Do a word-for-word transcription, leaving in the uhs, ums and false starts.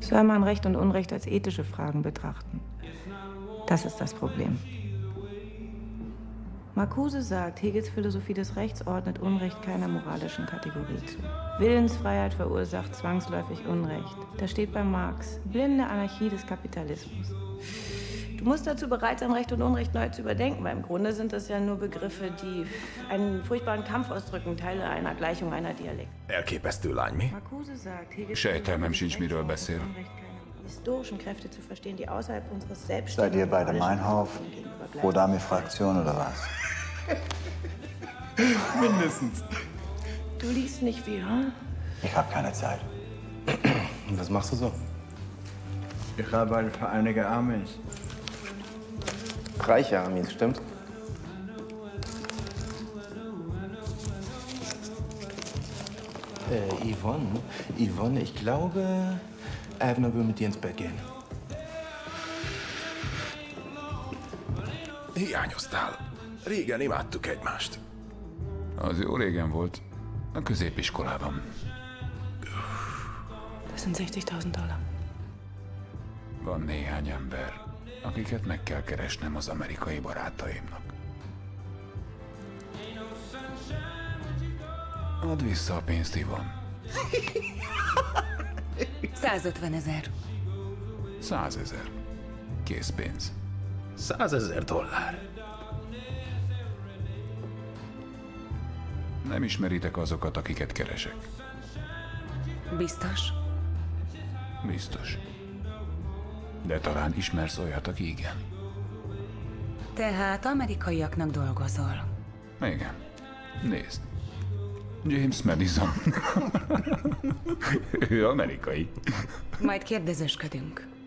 Soll man Recht und Unrecht als ethische Fragen betrachten? Das ist das Problem. Marcuse sagt, Hegels Philosophie des Rechts ordnet Unrecht keiner moralischen Kategorie zu. Willensfreiheit verursacht zwangsläufig Unrecht. Das steht bei Marx. Blinde Anarchie des Kapitalismus. Du musst dazu bereit sein, Recht und Unrecht neu zu überdenken, weil im Grunde sind das ja nur Begriffe, die einen furchtbaren Kampf ausdrücken, Teile einer Gleichung, einer Dialekt. Elképesztő lány, mi? Marcuse sagt, Hegels Sejtelmem sincs, miről beszél. historischen Kräfte zu verstehen, die außerhalb unseres Selbst. Seid ihr beide Meinhof, Rodami-Fraktion oder was? Mindestens. Du liest nicht viel, hm? Ich habe keine Zeit. Und was machst du so? Ich arbeite für einige Amis. Reiche Amis, stimmt? Äh, Yvonne, Yvonne, ich glaube, Abner will mit dir ins Bett gehen. Hiányoztál. Régen imádtuk egymást. Az jó régen volt. A középiskolában. Das sind sechzigtausend Dollar. Van néhány ember, akiket meg kell keresnem az amerikai barátaimnak. Add vissza a pénzt, Ivon. százötven ezer. Százezer. Készpénz. Százezer dollár. Nem ismeritek azokat, akiket keresek. Biztos? Biztos. De talán ismersz olyat, aki igen. Tehát amerikaiaknak dolgozol. Igen. Nézd. James Madison. Ő amerikai. Majd kérdezősködünk.